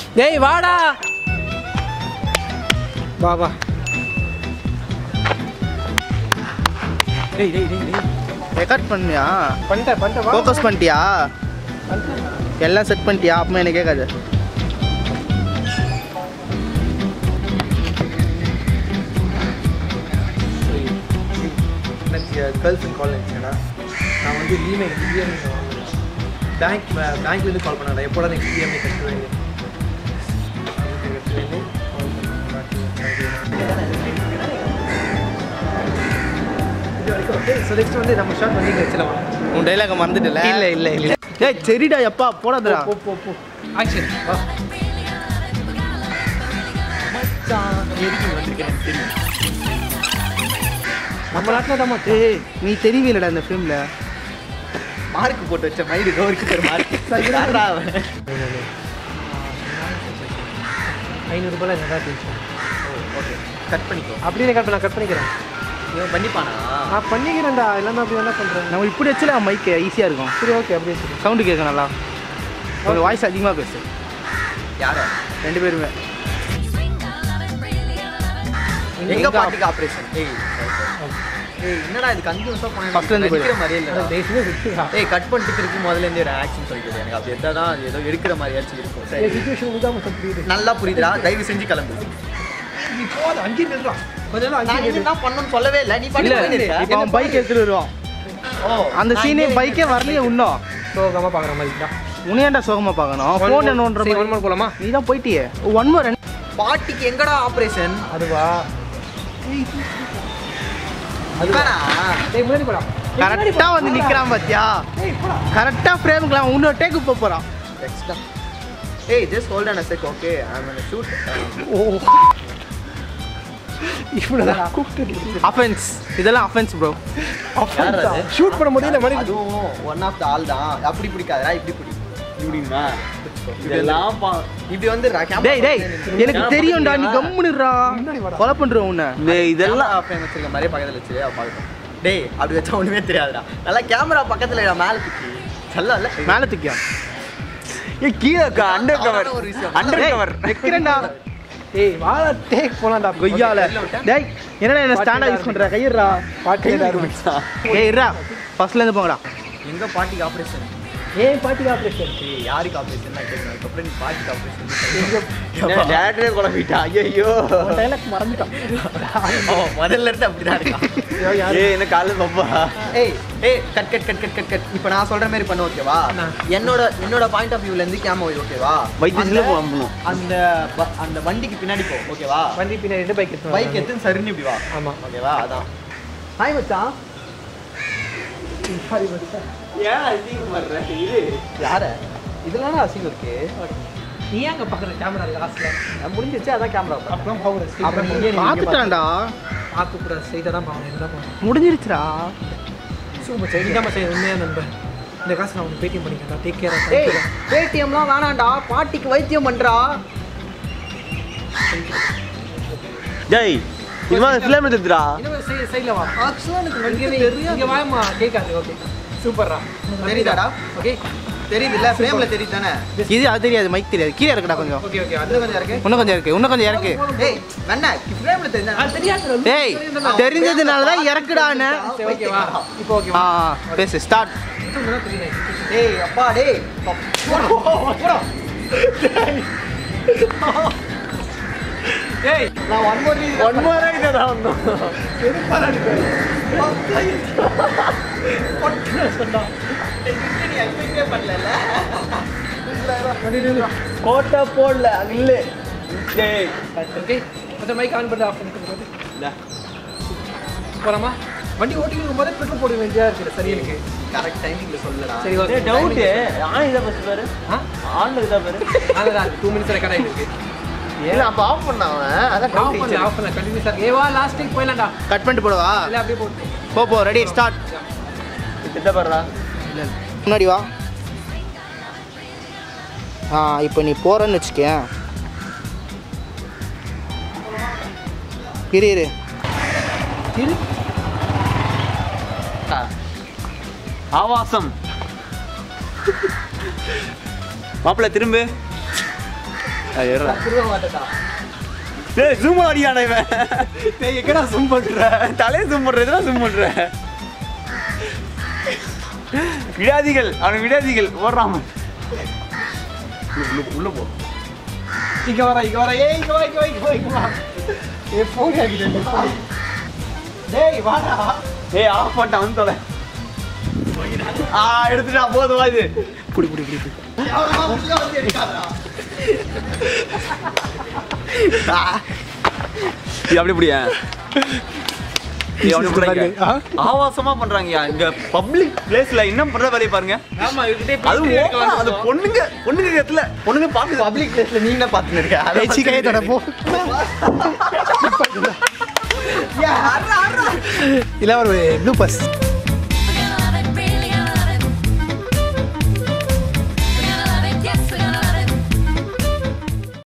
டேய் வாடா வா வா டேய் டேய் டேய் ரெக்கார்ட் பண்ணியா பண்ணிட்டேன் ஃபோக்கஸ் பண்ணிட்டியா எல்லாம் செட் பண்ணிட்டியா அப்பமா என்ன கேட்காது கேர்ள்ஸ் இன் காலேஜ் நான் வந்து இஎம்ஐ பேங்க்லேருந்து கால் பண்ணேன் எப்போடா நெக்ஸ்ட் இஎம்ஐ கட்டுவேன் ஸோ நெக்ஸ்ட் வந்து நம்ம ஷார்ட் பண்ணி வச்சிடலாம். உன் டைலாக மறந்துட்டல இல்லை ஏய் சரிடா எப்பா போடாதடா போ ஆக்ஷன் வா நம்ம நாட்டில் தான் ஏய் நீ தெரியவில்லடா இந்த ஃபிலிமில் மார்க் போட்டு வச்ச மயிறு கவருக்கு ஒரு மார்க் சரிடா அவன் 500 என்னடா டென்ஷன் ஓகே கட் பண்ணிக்கோ அப்படியே கட் பண்ணிக்கிறேன் இவன் பண்ணிப்பானா நான் பண்ணிக்கிறேன்டா எல்லாமே அப்படி என்ன பண்ணுறேன் நம்ம இப்படி வச்சுல மைக்கு ஈஸியாக இருக்கும் சரி ஓகே அப்படியே சரி சவுண்டு கேட்கும் நல்லா கொஞ்சம் வாய்ஸ் அதிகமாக பேசு யாரை 2 பேருமே எங்க பாட்டுக்கு ஆப்ரேஷன் ஏய் என்னடா இது கன்ஃபியூஸா First ல இருந்து எடுக்கிற மாதிரியே இல்ல பேசுவே விட்டுடா ஏய் கட் பண்ணிட்டு திருப்பி முதல்ல இருந்து ஒரு ஆக்ஷன் சொல்லிட்டு எனக்கு அப்படி எதா தான் ஏதோ எடுக்கிற மாதிரியாச்சும் இருக்கும் சரி சிச்சுவேஷன் உதாம புரியுது நல்லா புரியுதுடா தயவு செஞ்சு கிளம்பு நீ போத அங்கே நில்றா கொஞ்சம் நேரம் நான் அங்கே என்ன பண்ணனும்னு சொல்லவே இல்ல நீ பண்ணி போயிடுற இப்போ அவன் பைக் எடுத்துட்டு வருவான் ஓ அந்த சீனே பைக்கே வரலையே இன்னும் சோகமா பாக்குற மாதிரிடா உனியாண்டா சோகமா பார்க்கணும் ஃபோன் என்னன்ற சரி ஒன் மோர் போலாமா நீ தான் போயிட்டியே ஒன் மோர் பாட்டிக்கு எங்கடா ஆபரேஷன் அதுவா அதுதானா டேய் முன்னாடி போடா கரெக்டா வந்து நிக்கிறான் பாத்தியா டேய் போடா கரெக்டா ஃப்ரேம்க்குலாம் இன்னொரு டேக்கு போறான் நெக்ஸ்ட் ஏய் just hold on a sec okay I am gonna shoot ஓ இவ்வளவுதான் கூப்பிட்டு அஃபென்ஸ் இதெல்லாம் அஃபென்ஸ் ப்ரோ ஷூட் பண்ண முடியல மணி அதுவும் ஒன் ஆஃப் த ஆல் தான் அப்படி பிடிக்காதடா இப்படி பிடி இப்படினா இதெல்லாம் இப்படி வந்து டேய் டேய் எனக்கு தெரியும்டா நீ கம்முனுடா கொலை பண்றோம் உன்னை டேய் இதெல்லாம் ஃப்ரேம் வச்சிருக்க மாதிரி பக்கத்துல வச்சு பாக்கணும் டேய் அப்படி வச்சா ஒண்ணுமே தெரியாதுடா நல்லா கேமரா பக்கத்துல மேல தூக்கி சொல்லல மேல தூக்கியா ஏய் கீழக்கா அண்டர் கவர் ஒரு விஷயம் அண்டர் கவர் வைக்கிறேன்டா ஏய் வாழ டேக் போலாம்டா கொய்யால டேய் என்னடா என்ன ஸ்டாண்டா யூஸ் பண்ற கையறா பாட்டில ஏய் இருடா ஃபர்ஸ்ட்ல இருந்து போங்கடா எங்க பாட்டிக்கு ஆபரேஷன் ஏன் பாட்டிக்கு ஆபரேஷன் ஏய் யாருக்கு ஆபரேஷன் நான் கேக்குறேன் அதுக்கப்புறம் நீ பாட்டிக்கு ஆபரேஷன் டேரக்டரே குழம்பிட்டா ஐயோ டைலாக் மறந்துட்டான் முதல்ல இருந்து அப்படிதான் இருக்கான் ஏய் என்ன காலைல பாப்பா ஏய் ஏய் cut cut cut cut cut cut இப்போ நான் சொல்ற மாதிரி பண்ணு ஓகேவா என்னோட பாயிண்ட் ஆஃப் வியூல இருந்து கேமரா ஓகேவா வைத்தியத்துல போகணும் அந்த வண்டிக்கு பின்னாடி போ ஓகேவா வண்டி பின்னாடி பைக் எடுத்து பைக் எடுத்து சரின்னு இப்படி வா ஆமா ஓகேவா அதான் ஹாய் மச்சான் சாரி மச்சான் ஏன் அசிங்கம் பண்ற இது யார இதெல்லாம் அசிங்கம் இருக்கு நீ ஏங்க பக்கத்துல கேமரா லாஸ்ட்ல நான் முடிஞ்சிச்சு அதான் கேமரா அப்புறம் பவர் அப்புறம் நீங்க பாத்துட்டான்டா பார்க்க கூடாது செய்தா தான் பாவம் என்ன பண்ணுவோம் முடிஞ்சிருச்சுடா சூப்பர் சரி இதாம செய்ய உண்மையா நண்பன் இந்த காசு நான் உனக்கு பேடிஎம் பண்ணிக்கிறேன் டேக் கேர் ஏய் பேடிஎம்லாம் வேணாம்டா பாட்டிக்கு வைத்தியம் பண்றா டேய் இது மாதிரி ஃபிலிம் எடுத்துடா இன்னும் சைடுல வா ஆக்சுவலா எனக்கு இங்க வாமா கேட்காது ஓகே சூப்பர்ரா தெரியுதாடா ஓகே தெரியுதுல்ல ஃப்ரேம்ல தெரியுது தானே இது அது தெரியாது மைக் தெரியாது கீழே இருக்குடா கொஞ்சம் ஓகே ஓகே அது கொஞ்சம் இருக்கு இன்னும் கொஞ்சம் இறக்கு ஏய் வேணா ஃப்ரேம்ல தெரியுதா அது தெரியாது டேய் தெரிஞ்சதுனால தான் இறக்குடான்னு சரி ஓகேவா இப்போ ஓகேவா பேசு ஸ்டார்ட் ஏய் அப்பா டேய் போடா ஏய் நான் ஒன் மோர் இதுடா வந்தோம் கோட்டை போடல இல்ல டேய் ஓகே கொஞ்சம் மைக் ஆன் பண்ணி ஆஃப் பண்ணிட்டு டா போறாமா வண்டி ஓட்டிட்டு இருக்கும்போது பெட்ரோல் போட வேண்டியதா இருக்கு சரி எனக்கு கரெக்ட் டைமிங்ல சொல்லடா சரி ஓகே டவுட் ஆன் இத பஸ் பாரு ஆன்ல இதா பாரு அதான் 2 மினிட்ஸ் ரெக்கார்ட் ஆயிருக்கு இல்ல அப்ப ஆஃப் பண்ணாவன் அதான் ஆஃப் பண்ணல கண்டினியூஸா ஏவா லாஸ்ட் டைம் போயிடலாம்டா கட் பண்ணிட்டு போடுவா இல்ல அப்படியே போட்டு போ ரெடி ஸ்டார்ட் கிட்ட பாருடா முன்னாடி வா இப்போ நீ போறன்னு வச்சுக்கேன் இரு ஆவாசம் மாப்பிள்ள திரும்ப டேய் ஜூம் அடியானே இவன். டேய் எங்கடா zoom பண்ற? தலையை ஜூம் பண்றதுனா ஜூம் பண்ற. விடாதிகள் அவன் விடாதிகள் ஓடுறான். உள்ள போ. இங்க வர ஏய் இங்க வா ஏ போன் ஆகிட்டே டேய் வாடா ஏய் ஆஃப் பண்ணிட்டான் வந்து தொலை. எடுத்துட்டா போதும் இது. புடி இது அப்படி புடியா? ஆபாசமா பண்றாங்கயா இங்க பப்ளிக் பிளேஸ்ல இன்னும் பண்ற வேலையை பாருங்க. ஆமா இவகிட்டே அது ஓப்பனா அது பொண்ணுங்க இடத்துல பொண்ணுங்க பாக்குது. பப்ளிக் பிளேஸ்ல நீ என்ன பாத்துன்னு இருக்க? ஏய் சீக்கிரே தட போ. இல்ல ஒரு ப்ளூ பஸ்